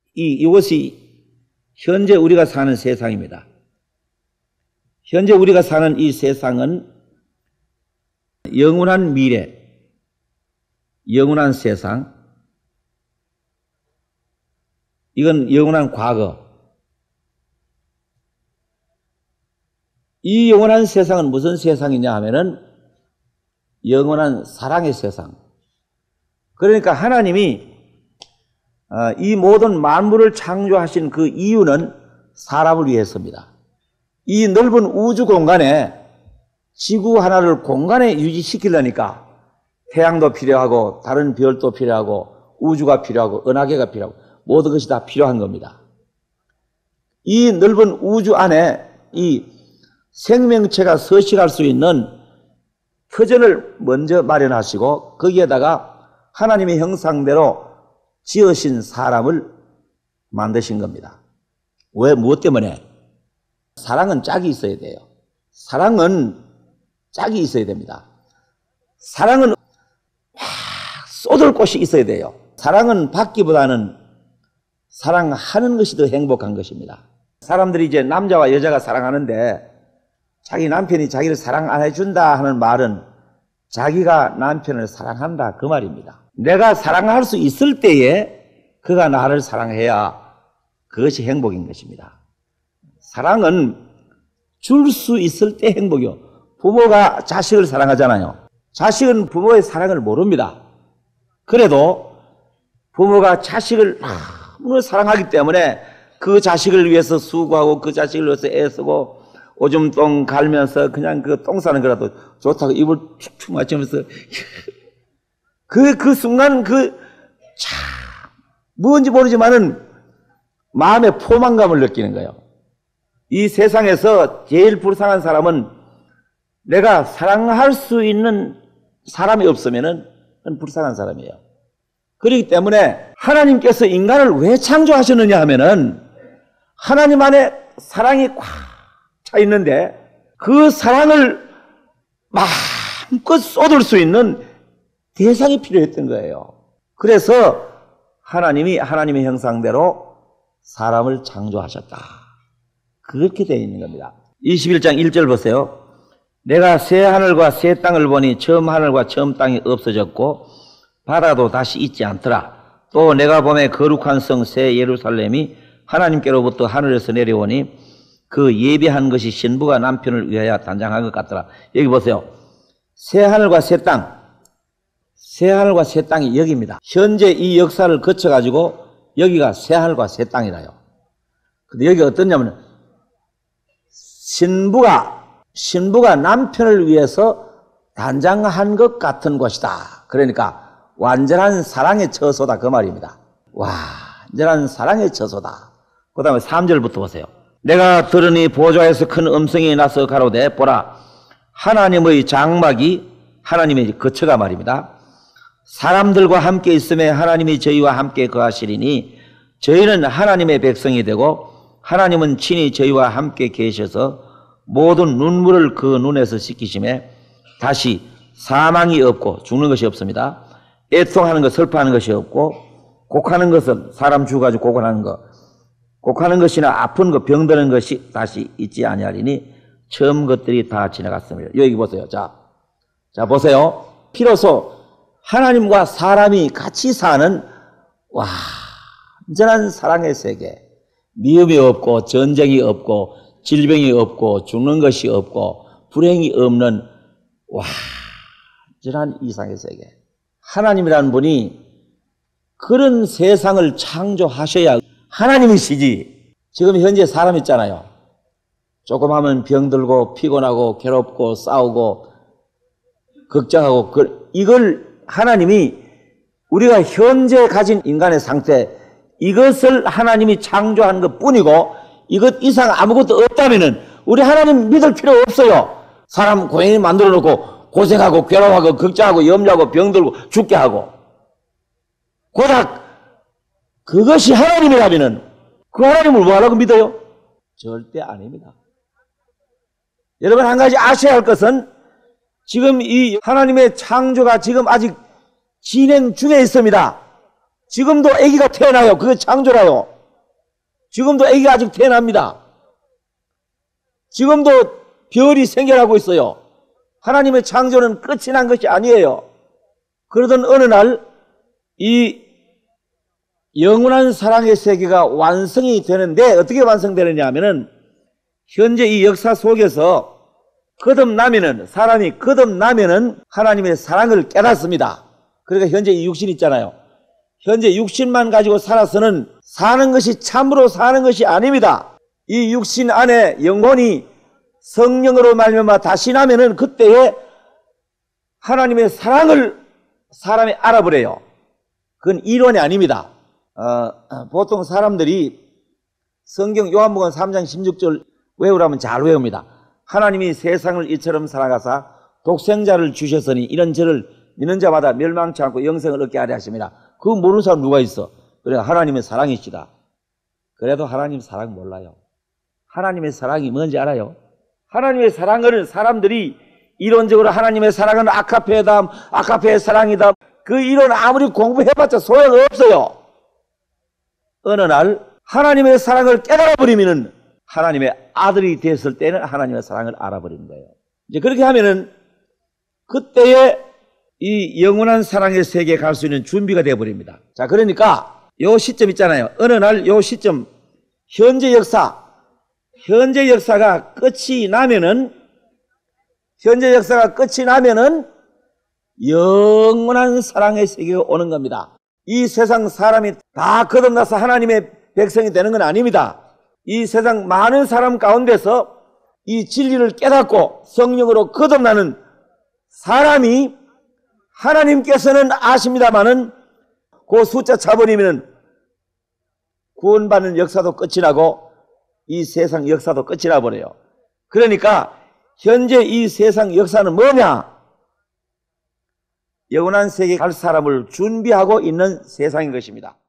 이것이 현재 우리가 사는 세상입니다. 현재 우리가 사는 이 세상은 영원한 미래, 영원한 세상, 이건 영원한 과거. 이 영원한 세상은 무슨 세상이냐 하면은 영원한 사랑의 세상. 그러니까 하나님이 이 모든 만물을 창조하신 그 이유는 사람을 위해서입니다. 이 넓은 우주 공간에 지구 하나를 공간에 유지시키려니까 태양도 필요하고 다른 별도 필요하고 우주가 필요하고 은하계가 필요하고 모든 것이 다 필요한 겁니다. 이 넓은 우주 안에 이 생명체가 서식할 수 있는 터전을 먼저 마련하시고 거기에다가 하나님의 형상대로 지으신 사람을 만드신 겁니다. 왜? 무엇 때문에? 사랑은 짝이 있어야 돼요. 사랑은 짝이 있어야 됩니다. 사랑은 막 쏟을 곳이 있어야 돼요. 사랑은 받기보다는 사랑하는 것이 더 행복한 것입니다. 사람들이 이제 남자와 여자가 사랑하는데 자기 남편이 자기를 사랑 안 해준다 하는 말은 자기가 남편을 사랑한다 그 말입니다. 내가 사랑할 수 있을 때에 그가 나를 사랑해야 그것이 행복인 것입니다. 사랑은 줄 수 있을 때 행복이요. 부모가 자식을 사랑하잖아요. 자식은 부모의 사랑을 모릅니다. 그래도 부모가 자식을 너무 사랑하기 때문에 그 자식을 위해서 수고하고 그 자식을 위해서 애쓰고 오줌 똥 갈면서 그냥 그 똥 싸는 거라도 좋다고 입을 툭툭 맞추면서 그 순간 뭔지 모르지만은 마음의 포만감을 느끼는 거예요. 이 세상에서 제일 불쌍한 사람은 내가 사랑할 수 있는 사람이 없으면은 불쌍한 사람이에요. 그렇기 때문에 하나님께서 인간을 왜 창조하셨느냐 하면은 하나님 안에 사랑이 꽉 차 있는데 그 사랑을 마음껏 쏟을 수 있는 대상이 필요했던 거예요. 그래서 하나님이 하나님의 형상대로 사람을 창조하셨다. 그렇게 되어 있는 겁니다. 21장 1절 보세요. 내가 새 하늘과 새 땅을 보니 처음 하늘과 처음 땅이 없어졌고 바다도 다시 있지 않더라. 또 내가 보매 거룩한 성 새 예루살렘이 하나님께로부터 하늘에서 내려오니 그 예비한 것이 신부가 남편을 위하여 단장한 것 같더라. 여기 보세요. 새 하늘과 새 땅. 새 하늘과 새 땅이 여기입니다. 현재 이 역사를 거쳐가지고 여기가 새 하늘과 새 땅이라요. 근데 여기가 어떠냐면 신부가 남편을 위해서 단장한 것 같은 곳이다. 그러니까 완전한 사랑의 처소다 그 말입니다. 완전한 사랑의 처소다. 그 다음에 3절부터 보세요. 내가 들으니 보좌에서 큰 음성이 나서 가로되 보라 하나님의 장막이 하나님의 거처가 말입니다. 사람들과 함께 있음에 하나님이 저희와 함께 거하시리니 저희는 하나님의 백성이 되고 하나님은 친히 저희와 함께 계셔서 모든 눈물을 그 눈에서 씻기심에 다시 사망이 없고 죽는 것이 없습니다. 애통하는 것, 슬퍼하는 것이 없고 곡하는 것은 사람 죽어가지고 곡하는 것, 곡하는 것이나 아픈 것, 병드는 것이 다시 있지 아니하리니 처음 것들이 다 지나갔습니다. 여기 보세요. 자 보세요. 비로소 하나님과 사람이 같이 사는 완전한 사랑의 세계. 미움이 없고 전쟁이 없고 질병이 없고 죽는 것이 없고 불행이 없는 완전한 이상의 세계. 하나님이라는 분이 그런 세상을 창조하셔야 하나님이시지. 지금 현재 사람 있잖아요. 조금 하면 병들고 피곤하고 괴롭고 싸우고 걱정하고 이걸 하나님이 우리가 현재 가진 인간의 상태 이것을 하나님이 창조한 것 뿐이고 이것 이상 아무것도 없다면은 우리 하나님 믿을 필요 없어요. 사람 고행이 만들어 놓고 고생하고 괴로워하고 걱정하고 염려하고 병들고 죽게 하고 고작 그것이 하나님이라면은 그 하나님을 뭐하라고 믿어요? 절대 아닙니다. 여러분 한 가지 아셔야 할 것은 지금 이 하나님의 창조가 지금 아직 진행 중에 있습니다. 지금도 아기가 태어나요. 그게 창조라요. 지금도 아기가 아직 태어납니다. 지금도 별이 생겨나고 있어요. 하나님의 창조는 끝이 난 것이 아니에요. 그러던 어느 날 이 영원한 사랑의 세계가 완성이 되는데 어떻게 완성되느냐 하면은 현재 이 역사 속에서 거듭나면은, 사람이 거듭나면은 하나님의 사랑을 깨닫습니다. 그러니까 현재 이 육신 있잖아요. 현재 육신만 가지고 살아서는 사는 것이 참으로 사는 것이 아닙니다. 이 육신 안에 영혼이 성령으로 말미암아 다시 나면은 그때에 하나님의 사랑을 사람이 알아버려요. 그건 이론이 아닙니다. 보통 사람들이 성경 요한복음 3장 16절 외우라면 잘 외웁니다. 하나님이 세상을 이처럼 사랑하사 독생자를 주셨으니 이런 저를 믿는 자마다 멸망치 않고 영생을 얻게 하려 하십니다. 그거 모르는 사람 누가 있어? 그래, 하나님의 사랑이시다. 그래도 하나님 사랑 몰라요. 하나님의 사랑이 뭔지 알아요? 하나님의 사랑을 사람들이 이론적으로 하나님의 사랑은 아카페다, 아카페의 사랑이다. 그 이론 아무리 공부해봤자 소용없어요. 어느 날 하나님의 사랑을 깨달아버리면은 하나님의 아들이 됐을 때는 하나님의 사랑을 알아버리는 거예요. 이제 그렇게 하면은 그때에 이 영원한 사랑의 세계에 갈 수 있는 준비가 되어버립니다. 자, 그러니까 요 시점 있잖아요. 어느 날 요 시점, 현재 역사가 끝이 나면은, 영원한 사랑의 세계가 오는 겁니다. 이 세상 사람이 다 거듭나서 하나님의 백성이 되는 건 아닙니다. 이 세상 많은 사람 가운데서 이 진리를 깨닫고 성령으로 거듭나는 사람이 하나님께서는 아십니다마는 그 숫자 차버리면 구원받는 역사도 끝이 나고 이 세상 역사도 끝이 나버려요. 그러니까 현재 이 세상 역사는 뭐냐? 영원한 세계에 갈 사람을 준비하고 있는 세상인 것입니다.